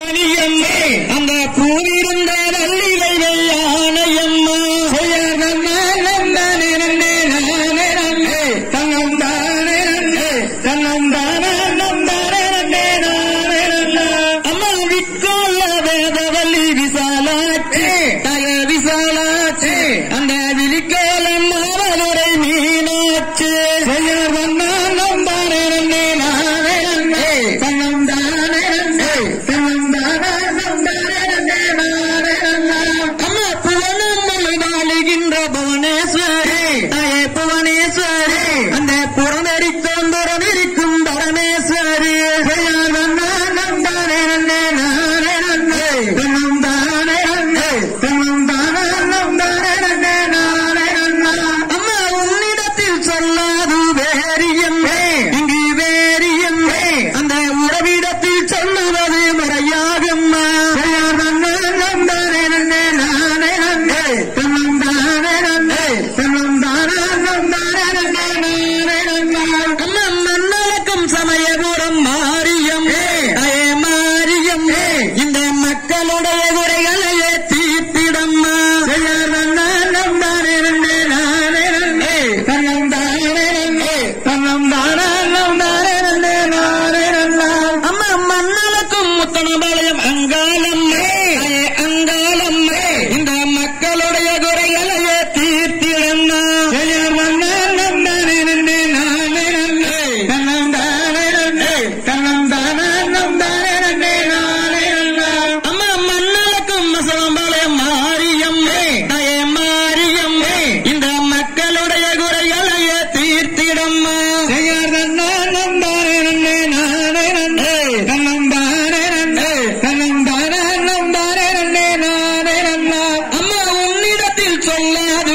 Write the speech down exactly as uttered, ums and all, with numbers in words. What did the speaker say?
அந்த பூவிருந்த நல்லிலை ஆணையம்மா தன்னம் தானே தன்னம் தானே அம்மா விக்கோல வேதவல்லி விசாலாட்சி தய விசாலாட்சி அந்த விழிக்கோலம் மாவலுரை மீனாட்சி நம் தானே தன்னம் தானே தன்னம் தானே அம்மா புவனம்மலை வாழுகின்ற புவனேஸ்வரி தாயே புவனேஸ்வரி அந்த புறநெறித்தோந்தரம் இருக்கும் பரமேஸ்வரி நம் தானே தன்னம் தானே தன்னம் தானே அம்மா உன்னிடத்தில் சொல்லாது வேரியம் இங்கு வேரியம் அந்த உறவிடத்தில் சொல்லுவது முறையாகம்மா தன்னம் தானே தன்னம் தானே தன்னம் தானே அம்மா மன்னலக்கும் சமயபுரம் மாரியம் அயே மாரியம் இந்த மக்களுடைய குறைகளையே தீர்த்திடம்மா தன்னம் தானே தன்னம் தானே தன்னம் தானே அம்மா மன்னலக்கும் முத்தனபாளையம் அங்காளம்மே அயே அங்காளம்மே இந்த மக்களுடைய குறைகளையே தீர்த்திடம்மா தன்னம் தானே தன்னம் தானே தன்னம் தானே அம்மா மன்னலக்கும் மசலம்பாளையம் மாரியம்மே அயே மாரியம்மே இந்த மக்களுடைய குறைகளையே தீர்த்திடம்மா தன்னம் தானே தன்னம் தானே தன்னம் தானே அம்மா உன்னிடத்தில் சொல்லாது